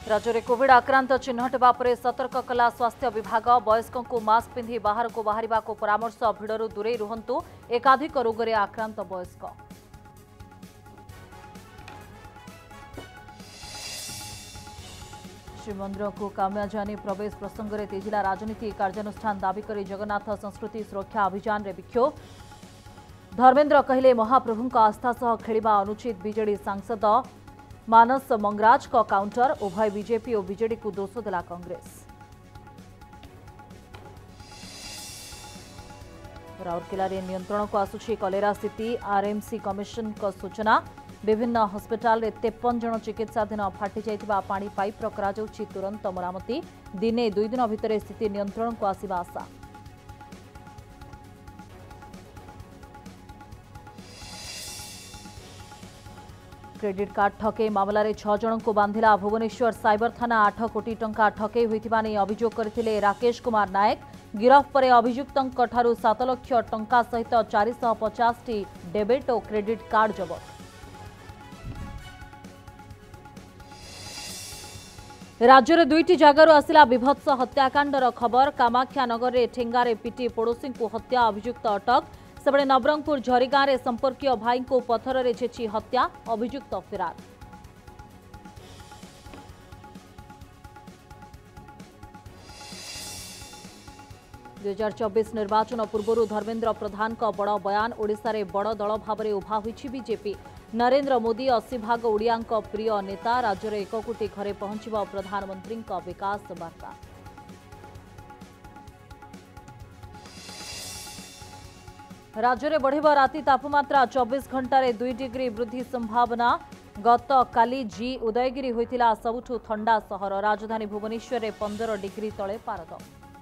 राज्य में कोविड आक्रांत चिन्हट पर सतर्क कला स्वास्थ्य विभाग। वयस्कों को मास्क पिंधि बाहर को बाहर को परामर्श। भिड़ू दूरे रुहंतु। एकाधिक रोग में आक्रांत वयस्क। श्रीमंदिर को काम्या जानी प्रवेश प्रसंग में तेजिला राजनीति। कार्यानुष्ठान दाबी कर जगन्नाथ संस्कृति सुरक्षा अभियान में विक्षोभ। धर्मेन्द्र कहले महाप्रभु आस्था सह खेलिबा अनुचित। बीजेडी सांसद मानस मंगराज का काउंटर। उभय बीजेपी और बीजेडी को दोष देला कांग्रेस। राउरकेला रे नियंत्रण को आसुछि कलेरा स्थिति। आरएमसी कमिशन का सूचना। विभिन्न हस्पिटाल रे 53 जन चिकित्साधीन। फाटी जाइतिबा पानी पाइप करा जाउछि तुरंत मरामती। दिने 2 दिन भितर स्थिति नियंत्रण को आसिबा आशा। क्रेडिट कार्ड ठके मामला रे 6 जन को बांधिला भुवनेश्वर साइबर थाना। 8 कोटी टंका ठके होइतिबा नै अभियोग करथिले राकेश कुमार नायक। गिरफ पर अभियुक्तंक ठारू 7 लाख टंका सहित 450 टी डेबिट और क्रेडिट कार्ड जब्त। राज्य में 2टी जगार आसिला विभत्स हत्याकांडर खबर। कामाख्यानगर में ठेंगारे पिटी पड़ोशी को हत्या। अभियुक्त अटक। सेबड़े नवरंगपुर झरीगाँ में संपर्कीय भाई को पथर रे छेची हत्या। अभियुक्त फेरार। दुई 2024 निर्वाचन पूर्व धर्मेन्द्र प्रधान का बड़ बयान। ओडिशा रे बड़ दल भाव उभा होइछि बीजेपी। नरेंद्र मोदी 80 भाग ओडिया प्रिय नेता। राज्य में 1 कोटी घरे पहुंचब प्रधानमंत्री विकास वार्ता। राज्य में बढ़िबा राति तापमात्रा। 24 घंटे 2 डिग्री वृद्धि संभावना। गत काली जी उदयगिरी होइतिला सबुठु ठंडा सहर। राजधानी भुवनेश्वर में 15 डिग्री तले पारद।